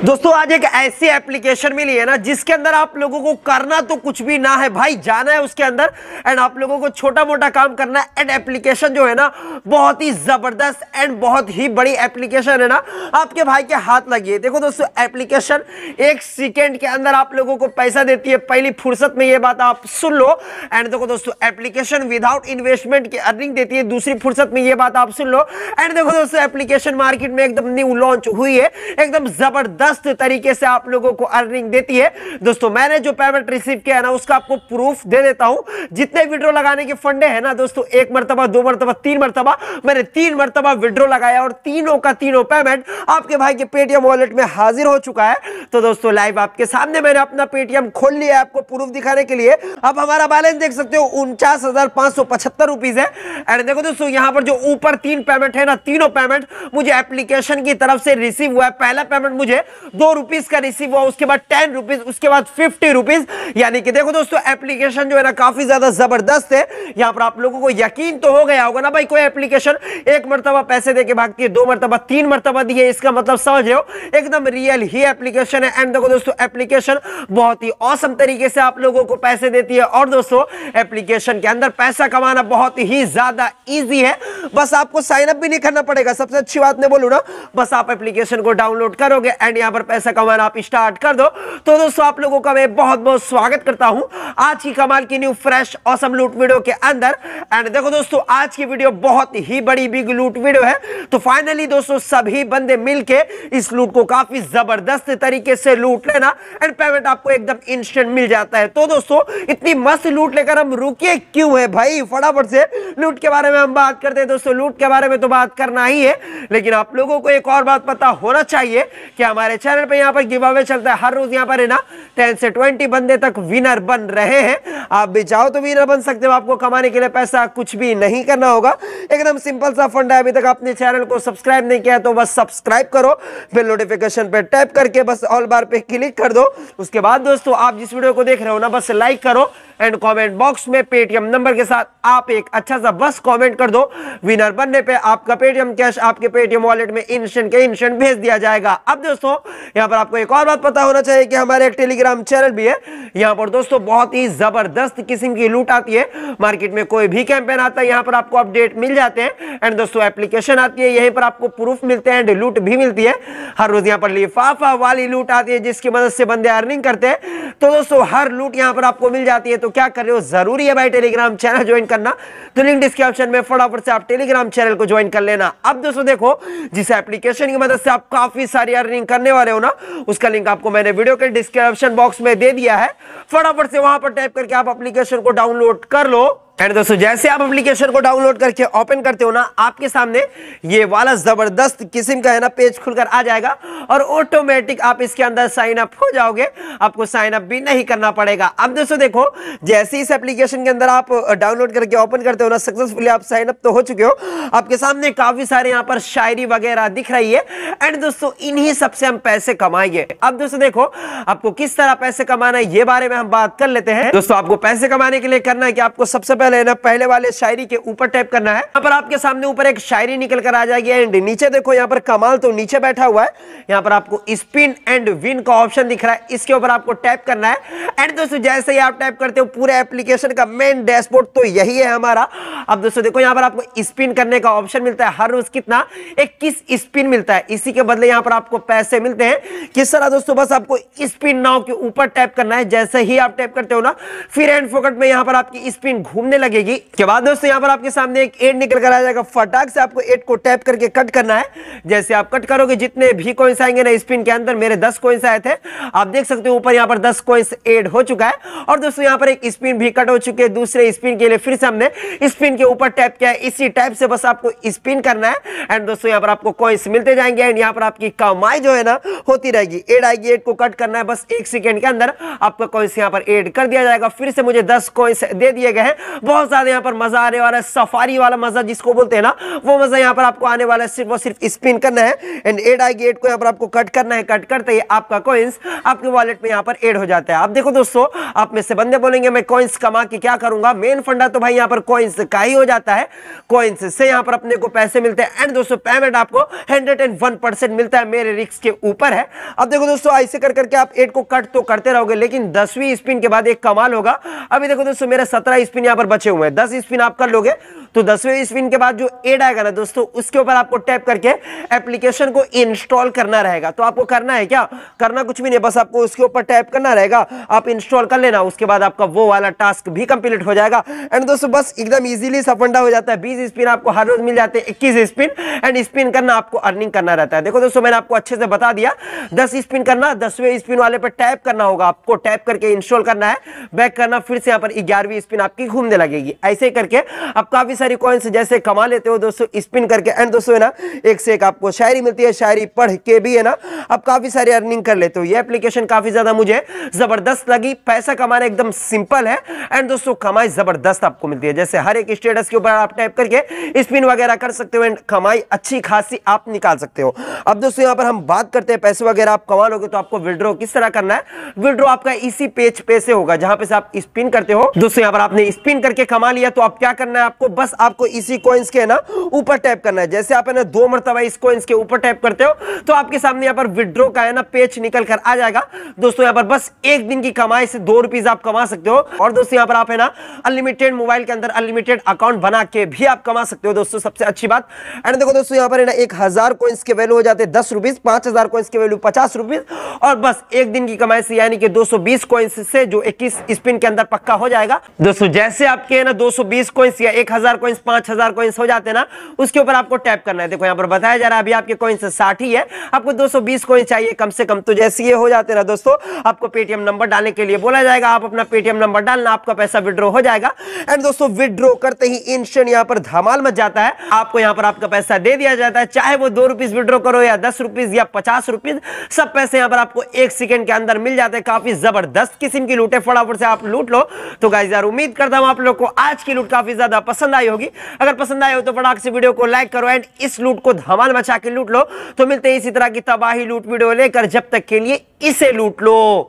दोस्तों आज एक ऐसी एप्लीकेशन मिली है ना जिसके अंदर आप लोगों को करना तो कुछ भी ना है भाई, जाना है उसके अंदर एंड आप लोगों को छोटा मोटा काम करना है। एंड एप्लीकेशन जो है ना बहुत ही जबरदस्त एंड बहुत ही बड़ी एप्लीकेशन है ना, आपके भाई के हाथ लगी है। देखो दोस्तों एप्लीकेशन 1 सेकेंड के अंदर आप लोगों को पैसा देती है, पहली फुर्सत में ये बात आप सुन लो। एंड देखो दोस्तों एप्लीकेशन विदाउट इन्वेस्टमेंट की अर्निंग देती है, दूसरी फुर्सत में ये बात आप सुन लो। एंड देखो दोस्तों एप्लीकेशन मार्केट में एकदम न्यू लॉन्च हुई है, एकदम जबरदस्त तरीके से आप लोगों को अर्निंग देती है। दोस्तों मैंने जो पेमेंट रिसीव किया है ना उसका आपको प्रूफ दे देता हूं। जितने विड्रॉ लगाने के फंडे हैं ना दोस्तों, 1 मरतबा 2 मरतबा 3 मरतबा, मैंने 3 मरतबा विड्रॉ लगाया और तीनों का तीनों पेमेंट आपके भाई के पेटीएम वॉलेट में हाजिर हो चुका है। तो दोस्तों लाइव आपके सामने मैंने अपना पेटीएम खोल लिया है आपको प्रूफ दिखाने के लिए। अब हमारा बैलेंस देख सकते हो 49,575 रुपीज है। एंड देखो दोस्तों यहाँ पर जो ऊपर 3 पेमेंट है ना, तीनों पेमेंट मुझे एप्लीकेशन की तरफ से रिसीव हुआ है। पहला पेमेंट मुझे 2 रुपीज का रिसीव हुआ, उसके बाद 10 रुपीज, उसके बाद 50 रुपीज। यानी कि देखो दोस्तों एप्लीकेशन जो है ना काफी ज्यादा जबरदस्त है। यहां पर आप लोगों को यकीन तो हो गया होगा ना भाई, कोई एप्लीकेशन 1 मरतबा पैसे देके भागती है, 2 मरतबा 3 मरतबा दी है, इसका मतलब समझ रहे हो एकदम रियल ही एप्लीकेशन है। एंड देखो दोस्तों एप्लीकेशन बहुत ही औसम तरीके से आप लोगों को पैसे देती है। और दोस्तों एप्लीकेशन के अंदर पैसा कमाना बहुत ही ज्यादा इजी है, बस आपको साइन अप भी नहीं करना पड़ेगा। सबसे अच्छी बात मैं बोलूं ना, बस आप एप्लीकेशन को डाउनलोड करोगे एंड यहां पर पैसा कमाना आप स्टार्ट कर दो। तो दोस्तों आप लोगों का मैं बहुत बहुत स्वागत करता हूं आज की कमाल की न्यू फ्रेश ऑसम लूट वीडियो के अंदर। एंड देखो दोस्तों आज की वीडियो बहुत ही बड़ी बिग लूट वीडियो है। तो फाइनली दोस्तों सभी बंदे मिलके इस लूट को काफी जबरदस्त तरीके से लूट लेना एंड पेमेंट आपको एकदम इंस्टेंट मिल जाता है। तो दोस्तों इतनी मस्त लूट लेकर हम रुके क्यों है भाई, फटाफट से लूट के बारे में हम बात करते हैं। दोस्तों लूट के बारे में तो बात करना ही है, लेकिन आप लोगों को एक और बात पता होना चाहिए कि हमारे चैनल पे यहाँ पर गिव अवे चलता है हर रोज। यहाँ पर है ना 10 से 20 बंदे तक विनर बन रहे हैं। आप भी चाहो तो विनर बन सकते हो, आपको कमाने के लिए पैसा कुछ भी नहीं करना होगा, एकदम सिंपल सा फंड है। अभी तक आपने चैनल को सब्सक्राइब नहीं किया तो बस सब्सक्राइब करो, फिर नोटिफिकेशन पे टैप करके बस ऑल बार पे क्लिक कर दो। उसके बाद दोस्तों आप जिस वीडियो को देख रहे हो ना बस लाइक करो एंड कमेंट बॉक्स में पेटीएम नंबर के साथ आप एक अच्छा सा बस कमेंट कर दो। विनर बनने पे आपका पेटीएम कैश आपके पेटीएम वॉलेट में इंस्टेंट के इंस्टेंट भेज दिया जाएगा। अब दोस्तों यहाँ पर आपको एक और बात पता होना चाहिए कि हमारे एक टेलीग्राम चैनल भी है। यहाँ पर दोस्तों बहुत ही जबरदस्त किस्म की लूट आती है। मार्केट में कोई भी कैंपेन आता है यहाँ पर आपको अपडेट मिल जाते हैं। एंड दोस्तों एप्लीकेशन आती है, यहीं पर आपको प्रूफ मिलते हैं एंड लूट भी मिलती है। हर रोज यहाँ पर लिफाफा वाली लूट आती है जिसकी मदद से बंदे अर्निंग करते हैं। तो दोस्तों हर लूट यहाँ पर आपको मिल जाती है। तो क्या कर रहे हो, जरूरी है भाई टेलीग्राम चैनल ज्वाइन करना। तो लिंक डिस्क्रिप्शन में, फटाफट से आप टेलीग्राम चैनल को ज्वाइन कर लेना। अब दोस्तों देखो जिस एप्लीकेशन की मदद से आप काफी सारी अर्निंग करने वाले हो ना, उसका लिंक आपको मैंने वीडियो के डिस्क्रिप्शन बॉक्स में दे दिया है। फटाफट से वहां पर टाइप करके आप एप्लीकेशन को डाउनलोड कर लो। एंड दोस्तों जैसे आप एप्लीकेशन को डाउनलोड करके ओपन करते हो ना, आपके सामने ये वाला जबरदस्त किस्म का है ना पेज खुलकर आ जाएगा और ऑटोमेटिक आप इसके अंदर साइन अप हो जाओगे, आपको साइन अप भी नहीं करना पड़ेगा। अब दोस्तों देखो जैसे इस एप्लीकेशन के अंदर आप डाउनलोड करके ओपन करते हो ना, सक्सेसफुली आप साइन अप तो हो चुके हो। आपके सामने काफी सारे यहाँ पर शायरी वगैरह दिख रही है एंड दोस्तों इन्हीं सबसे हम पैसे कमाएंगे। अब दोस्तों देखो आपको किस तरह पैसे कमाना है ये बारे में हम बात कर लेते हैं। दोस्तों आपको पैसे कमाने के लिए करना है कि आपको सबसे पहले ना पहले वाले शायरी के ऊपर टैप करना है। यहाँ पर आपके सामने ऊपर एक शायरी निकल कर आ जाएगी एंड नीचे देखो यहाँ पर कमाल तो नीचे बैठा हुआ है। यहाँ पर आपको स्पिन एंड विन का ऑप्शन दिख रहा है, इसके ऊपर आपको टैप करना है। एंड दोस्तों जैसे ही आप टैप करते हो पूरे एप्लीकेशन का मेन डैशबोर्ड तो यही है हमारा। अब दोस्तों देखो यहाँ पर आपको स्पिन करने का ऑप्शन मिलता है, हर रोज कितना 21 स्पिन मिलता है, इसी के बदले यहाँ पर आपको पैसे मिलते हैं। किस तरह दोस्तों, बस आपको स्पिन नाउ के ऊपर टैप करना है। जैसे ही आप टैप करते हो ना फिर एंड फोकट में यहाँ पर आपकी स्पिन घूमने लगेगी। के बाद दोस्तों यहाँ पर आपके सामने एक एड निकल कर आ जाएगा, फटाक से आपको एड को टैप करके कट करना है। जैसे आप कट करोगे जितने भी कॉइंस आएंगे ना स्पिन के अंदर, मेरे 10 कॉइंस आए थे, आप देख सकते हो ऊपर यहाँ पर 10 कॉइंस एड हो चुका है। और दोस्तों यहाँ पर एक स्पिन भी कट हो चुके हैं, दूसरे स्पिन के लिए फिर से हमने स्पिन के ऊपर टैप किया है। इसी टाइप से बस आपको स्पिन करना है एंड दोस्तों यहाँ पर आपको कॉइंस मिलते जाएंगे एंड यहाँ पर आपकी कमाई जो है ना होती रहेगी। एड आएगी, एड को कट करना है, बस 1 सेकेंड के अंदर आपका कॉइंस यहाँ पर एड कर दिया जाएगा। फिर से मुझे 10 कॉइंस दे दिए गए हैं, बहुत ज्यादा यहाँ पर मजा आने वाला है, सफारी वाला मजा जिसको बोलते हैं ना, वो मजा यहाँ पर आपको आने वाला है। सिर्फ और सिर्फ स्पिन करना है एंड एड आएगी, एड को यहाँ पर आपको कट करना है, कट करते ही आपका कॉइंस आपके वॉलेट में यहाँ पर एड हो जाता है। अब देखो दोस्तों, आप में से बंदे बोलेंगे मैं कॉइंस कमा के क्या करूंगा, मेन फंडा तो भाई यहाँ पर कॉइंस का ही हो जाता है। कॉइंस से यहाँ पर अपने को पैसे मिलते हैं एंड दोस्तों पेमेंट आपको 101% मिलता है, मेरे रिस्क के ऊपर है। अब देखो दोस्तों, ऐसे कर करके आप 8 को कट तो करते रहोगे, लेकिन 10वीं स्पिन के बाद एक कमाल होगा। अभी देखो दोस्तों, मेरे 17 स्पिन यहाँ पर बचे हुए हैं, 10 स्पिन आप कर लोगे तो 10वें स्पिन के बाद जो एड आएगा ना दोस्तों, उसके ऊपर आपको टैप करके एप्लीकेशन को इंस्टॉल करना रहेगा। तो आपको करना है क्या, करना कुछ भी नहीं, बस आपको उसके ऊपर टैप करना रहेगा, आप इंस्टॉल कर लेना, उसके बाद आपका वो वाला टास्क भी कंप्लीट हो जाएगा। एंड दोस्तों बस एकदम इजीली सा फंडा हो जाता है। 20 स्पिन आपको हर रोज मिल जाते हैं, 21 स्पिन एंड स्पिन करना आपको अर्निंग करना रहता है। देखो दोस्तों, मैंने आपको अच्छे से बता दिया, 10 स्पिन करना, 10वें स्पिन वाले पर टैप करना होगा, आपको टैप करके इंस्टॉल करना है, बैक करना, फिर से यहाँ पर 11वीं स्पिन आपकी घूमने लगेगी। ऐसे करके आप काफी सारी कॉइन्स जैसे कमा लेते हो दोस्तों स्पिन करके। एंड दोस्तों है ना, एक से एक आपको शायरी मिलती है, शायरी पढ़ के भी है ना आप काफी सारी अर्निंग कर लेते हो। ये एप्लीकेशन काफी ज्यादा मुझे जबरदस्त लगी, पैसा कमाना एकदम सिंपल है एंड दोस्तों कमाई जबरदस्त आपको मिलती है। जैसे हर एक स्टेटस के ऊपर आप टैप करके स्पिन वगैरह कर सकते हो एंड कमाई अच्छी खासी आप निकाल सकते हो। अब दोस्तों यहाँ पर हम बात करते हैं पैसे वगैरह आप कमा लोगे तो आपको विड्रॉ किस तरह करना है। विड्रॉ आपका इसी पेज पे से होगा जहां पे से आप स्पिन करते हो। दोस्तों यहाँ पर आपने स्पिन करके कमा लिया तो आप क्या करना है, आपको बस आपको इसी कॉइन्स के ना ऊपर टैप करना है। जैसे आप है ना 2 मरतबा इस कॉइन्स के ऊपर टैप करते हो तो आपके सामने यहाँ पर विड्रॉ का है ना पेज निकल कर आ जाएगा। दोस्तों यहाँ पर बस एक दिन की कमाई से 2 रुपीज आप कमा सकते हो। और दोस्तों यहाँ पर आप है ना अनलिमिटेड मोबाइल के अंदर अनलिमिटेड अकाउंट बना के भी आप कमा सकते हो दोस्तों, सबसे अच्छी बात। एंड देखो दोस्तों यहाँ पर है ना 1000 कॉइन्स के वैल्यू हो जाते हैं 10 रुपीज, 5000 कॉइन्स के वैल्यू 50 रुपीज और बस एक दिन की कमाई से यानी कि 220 कॉइन्स से जो 21 स्पिन के अंदर पक्का हो जाएगा। दोस्तों जैसे आपके है ना 220 कॉइन्स या 1000 कॉइन्स 5000 कॉइन्स हो जाते हैं ना, उसके ऊपर आपको टैप करना है। देखो यहाँ पर बताया जा रहा है अभी आपके कॉइन्स 60 ही है, आपको 220 कॉइन्स चाहिए कम से कम। तो जैसे ये हो जाते हैं ना दोस्तों, आपको पेटीएम नंबर डालने के लिए बोला जाएगा, आप अपना पेटीएम नंबर डालना, आपका पैसा विड्रॉ हो जाएगा। एंड दोस्तों विड्रॉ करते ही इंस्टेंट यहाँ पर धमाल मच जाता है, आपको यहाँ पर आपका पैसा दे दिया जाता है। चाहे वो 2 रुपीज विड्रॉ करो या 10 रुपीज या 50 रुपीज, सब पैसे यहाँ पर आपको 1 सेकंड के अंदर मिल जाते हैं। काफी जबरदस्त किस्म की लूट है, फटाफट से आप लूट लो। तो गाइस यार उम्मीद करता हूं आप लोग को आज की लूट काफी ज्यादा पसंद आई होगी। अगर पसंद आई हो तो फटाक से वीडियो को लाइक करो एंड इस लूट को धमाल मचा के लूट लो। तो मिलते हैं इसी तरह की तबाही लूट वीडियो लेकर, जब तक के लिए इसे लूट लो।